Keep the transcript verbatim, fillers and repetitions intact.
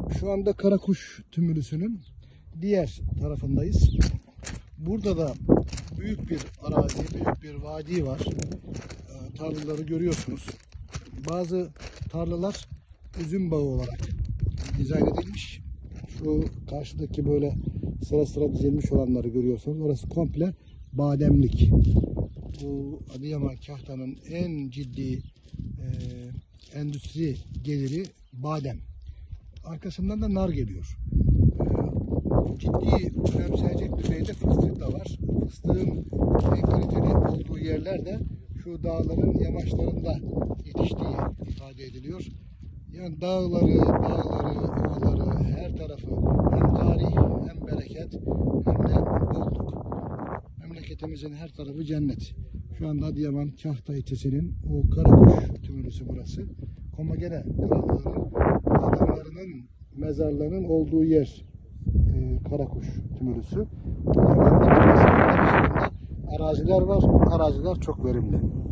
Şu anda Karakuş Tümülüsü'nün diğer tarafındayız. Burada da büyük bir arazi, büyük bir vadi var. E, tarlaları görüyorsunuz. Bazı tarlalar üzüm bağı olarak dizayn edilmiş. Şu karşıdaki böyle sıra sıra dizilmiş olanları görüyorsunuz. Orası komple bademlik. Bu Adıyaman Kahta'nın en ciddi e, endüstri geliri badem. Arkasından da nar geliyor. E, ciddi önemsenecek düzeyde fıstık da var. Fıstığın en kaliteli olduğu yerler de şu dağların yamaçlarında yetiştiği ifade ediliyor. Yani dağları, bağları, ovaları, her tarafı hem tarih, hem bereket, hem de bolluk. Memleketimizin her tarafı cennet. Şu anda Adıyaman Kahta ilçesinin o Karakuş Tümülüsü burası. Komagene krallığının adamlarının mezarlarının olduğu yer e, Karakuş Tümülüsü. Araziler var, araziler çok verimli.